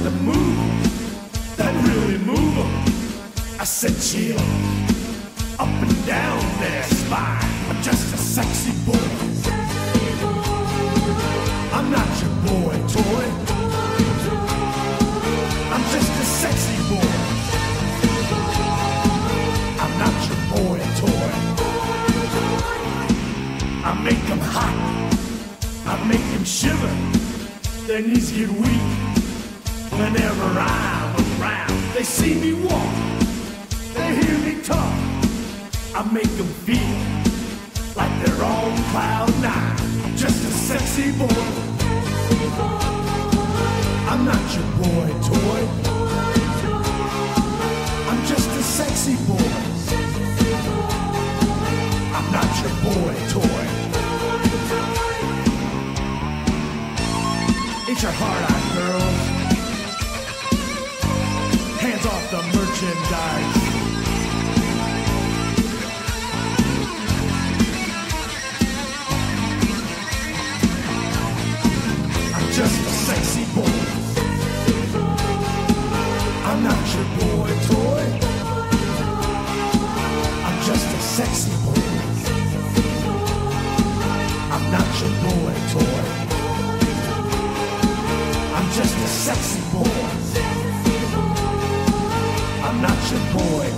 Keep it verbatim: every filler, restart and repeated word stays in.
the moves that really move 'em. I said chill, up and down their spine. I'm just a sexy boy. I'm not your boy toy. I'm just a sexy boy. I'm not your boy toy. I make them hot, I make them shiver. Their knees get weak whenever I'm around. They see me walk, they hear me talk. I make them feel like they're on cloud nine. I'm just a sexy boy. I'm not your boy toy. I'm just a sexy boy. I'm not your boy toy. Ain't your heart out, girls? Hands off the merchandise. I'm just a sexy boy. I'm not your boy toy. I'm just a sexy boy. I'm not your boy toy. I'm just a sexy boy. I'm not your boy